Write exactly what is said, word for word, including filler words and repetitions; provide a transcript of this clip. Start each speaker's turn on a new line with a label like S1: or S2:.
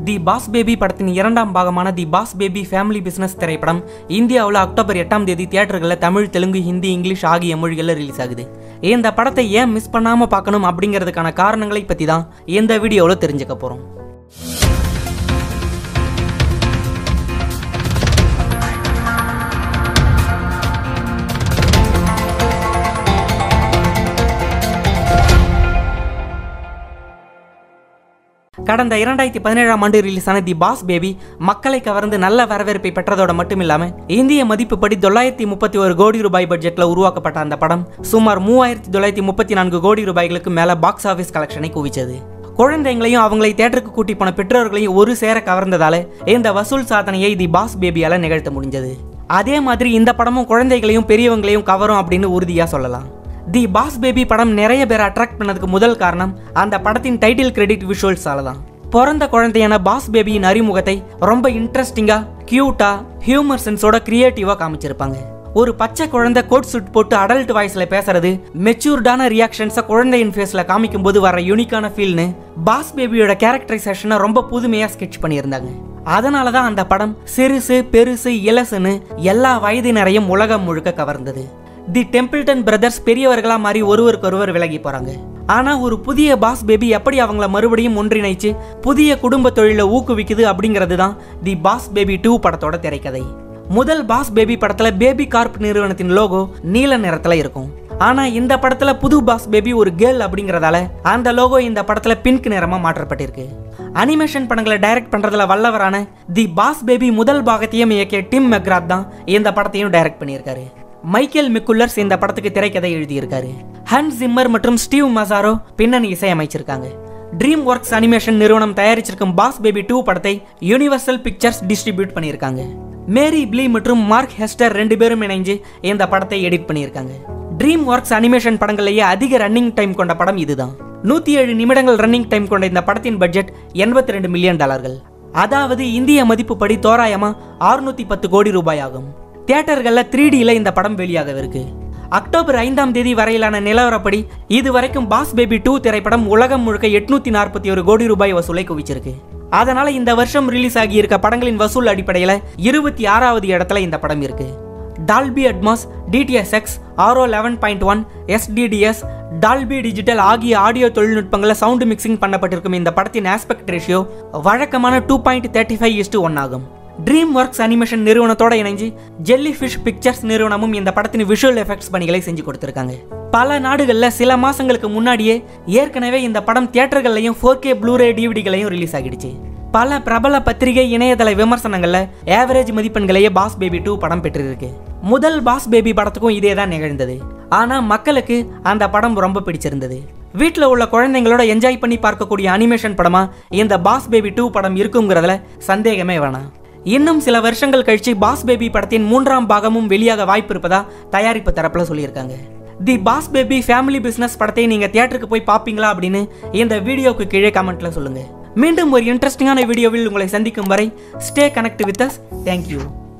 S1: தி Boss Baby படத்தின் இரண்டாம் பாகமான The Boss Baby Family Business திரைப்படம் இந்தியாவில் அக்டோபர் எட்டாம் தேதி தியேட்டர்களில் தமிழ், தெலுங்கு, ஹிந்தி, இங்கிலீஷ் ஆகிய மொழிகளில் ரிலீஸ் ஆகுது. இந்த படத்தை ஏன் மிஸ் பண்ணாம பார்க்கணும் அப்படிங்கிறதுக்கான காரணங்களை பற்றி தான் இந்த வீடியோவில் தெரிஞ்சுக்க போறோம். கடந்த இரண்டாயிரத்தி பதினேழாம் ஆண்டு ரிலீஸான தி பாஸ் பேபி மக்களை கவர்ந்து நல்ல வரவேற்பை பெற்றதோட மட்டும் இல்லாம இந்திய மதிப்புப்படி தொள்ளாயிரத்தி முப்பத்தி ஒரு கோடி ரூபாய் பட்ஜெட்ல உருவாக்கப்பட்ட அந்த படம் சுமார் மூவாயிரத்தி தொள்ளாயிரத்தி முப்பத்தி நான்கு கோடி ரூபாய்களுக்கு மேல பாக்ஸ் ஆபீஸ் கலெக்ஷனை குவிச்சது. குழந்தைங்களையும் அவங்களை தியேட்டருக்கு கூட்டி போன பெற்றோர்களையும் ஒரு சேர கவர்ந்ததால இந்த வசூல் சாதனையை தி பாஸ் பேபியால நிகழ்த்த முடிஞ்சது. அதே மாதிரி இந்த படமும் குழந்தைகளையும் பெரியவங்களையும் கவரும் அப்படின்னு உறுதியா சொல்லலாம். தி பாஸ் பேபி படம் நிறைய பேரை அட்ராக்ட் பண்ணதுக்கு முதல் காரணம் அந்த படத்தின் டைட்டில் கிரெடிட் விஷுவல்ஸால தான். பிறந்த குழந்தையான பாஸ் பேபியின் அறிமுகத்தை ரொம்ப இன்ட்ரெஸ்டிங்கா, கியூட்டா, ஹியூமர் சென்ஸோட கிரியேட்டிவா காமிச்சிருப்பாங்க. ஒரு பச்சை குழந்தை கோட் சூட் போட்டு அடல்ட் வாய்ஸ்ல பேசுறது, மெச்சூர்டான ரியாக்ஷன்ஸை குழந்தையின் ஃபேஸ்ல காமிக்கும் போது வர யூனிக்கான ஃபீல்னு பாஸ் பேபியோட கேரக்டரைசேஷனை ரொம்ப புதுமையா ஸ்கெட்ச் பண்ணியிருந்தாங்க. அதனாலதான் அந்த படம் சிறுசு, பெருசு, இலசுன்னு எல்லா வயதினரையும் உலகம் முழுக்க கவர்ந்தது. தி டெம்பிள்டன் பிரதர்ஸ் பெரியவர்களா மாறி ஒருவருக்கு ஒருவர் விலகி போறாங்க. ஆனா ஒரு புதிய பாஸ் பேபி எப்படி அவங்கள மறுபடியும் ஒன்றிணைச்சு புதிய குடும்ப தொழிலை ஊக்குவிக்குது அப்படிங்கிறது தான் தி பாஸ் பேபி டூ படத்தோட திரைக்கதை. முதல் பாஸ் பேபி படத்துல பேபி கார்ப் நிறுவனத்தின் லோகோ நீல நிறத்துல இருக்கும். ஆனா இந்த படத்துல புது பாஸ் பேபி ஒரு கேர்ள் அப்படிங்கறதால அந்த லோகோ இந்த படத்துல பிங்க் நிறமா மாற்றப்பட்டிருக்கு. அனிமேஷன் படங்களை டைரக்ட் பண்றதுல வல்லவரான தி பாஸ் பேபி முதல் பாகத்தையும் இயக்கிய டிம் மெக்ராத் தான் இந்த படத்தையும் டைரக்ட் பண்ணியிருக்காரு. மைக்கேல் மெக்குல்லர்ஸ் இந்த படத்துக்கு திரைக்கதை எழுதியிருக்காரு. ஹன்ஸ் ஜிம்மர் மற்றும் ஸ்டீவ் மசாரோ பின்னணி இசையமைச்சிருக்காங்க. ட்ரீம் ஒர்க்ஸ் அனிமேஷன் நிறுவனம் தயாரிச்சிருக்கும் பாஸ் பேபி டூ படத்தை யூனிவர்சல் பிக்சர்ஸ் டிஸ்ட்ரிபியூட் பண்ணியிருக்காங்க. மேரி பிளி மற்றும் மார்க் ஹெஸ்டர் ரெண்டு பேரும் இணைஞ்சு இந்த படத்தை எடிட் பண்ணியிருக்காங்க. ட்ரீம் ஒர்க்ஸ் அனிமேஷன் படங்கள்லேயே அதிக ரன்னிங் டைம் கொண்ட படம் இதுதான். நூத்தி ஏழு நிமிடங்கள் ரன்னிங் டைம் கொண்ட இந்த படத்தின் பட்ஜெட் எண்பத்தி ரெண்டு மில்லியன் டாலர்கள், அதாவது இந்திய மதிப்புப்படி தோராயமா அறுநூத்தி பத்து கோடி ரூபாய் ஆகும். தியேட்டர்களில் த்ரீ டில இந்த படம் வெளியாகவிருக்கு. அக்டோபர் ஐந்தாம் தேதி வரையிலான நிலவரப்படி இதுவரைக்கும் பாஸ் பேபி டூ திரைப்படம் உலகம் முழுக்க எட்நூத்தி நாற்பத்தி ஒரு கோடி ரூபாய் வசூலை குவிச்சிருக்கு. அதனால இந்த வருஷம் ரிலீஸ் ஆகி இருக்க படங்களின் வசூல் அடிப்படையில் இருபத்தி ஆறாவது இடத்துல இந்த படம் இருக்கு. Dolby Atmos, DTS X, Auro eleven point one, SDDS, Dolby Digital ஆகிய ஆடியோ தொழில்நுட்பங்களை சவுண்ட் மிக்சிங் பண்ணப்பட்டிருக்கும் இந்த படத்தின் ஆஸ்பெக்ட் ரேஷியோ வழக்கமான two point thirty five is to one ஆகும். ட்ரீம் ஒர்க்ஸ் அனிமேஷன் நிறுவனத்தோட இணைஞ்சு ஜெல்லி ஃபிஷ் பிக்சர்ஸ் நிறுவனமும் இந்த படத்தின் விஷுவல் எஃபெக்ட்ஸ் பணிகளை செஞ்சு கொடுத்திருக்காங்க. பல நாடுகளில் சில மாசங்களுக்கு முன்னாடியே ஏற்கனவே இந்த படம் தியேட்டர்களையும் ஃபோர் கே ப்ளூரே டிவிடிகளையும் ரிலீஸ் ஆகிடுச்சு. பல பிரபல பத்திரிகை, இணையதள விமர்சனங்கள்ல ஏவரேஜ் மதிப்பெண்களையே பாஸ் பேபி டூ படம் பெற்றிருக்கு. முதல் பாஸ் பேபி படத்துக்கும் இதே தான் நிகழ்ந்தது. ஆனா மக்களுக்கு அந்த படம் ரொம்ப பிடிச்சிருந்தது. வீட்டில் உள்ள குழந்தைங்களோட என்ஜாய் பண்ணி பார்க்கக்கூடிய அனிமேஷன் படமா இந்த பாஸ் பேபி டூ படம் இருக்குங்கிறதுல சந்தேகமே வேணாம். இன்னும் சில வருஷங்கள் கழிச்சு பாஸ் பேபி படத்தின் மூன்றாம் பாகமும் வெளியாக வாய்ப்பு இருப்பதா தயாரிப்பு தரப்புல சொல்லியிருக்காங்க. The Boss Baby Family Business படத்தை நீங்க தியேட்டருக்கு போய் பாப்பீங்களா அப்படின்னு இந்த வீடியோக்கு கீழே கமெண்ட்ல சொல்லுங்க. மீண்டும் ஒரு இன்ட்ரெஸ்டிங்கான வீடியோவில் உங்களை சந்திக்கும் வரை stay connect with us. Thank you.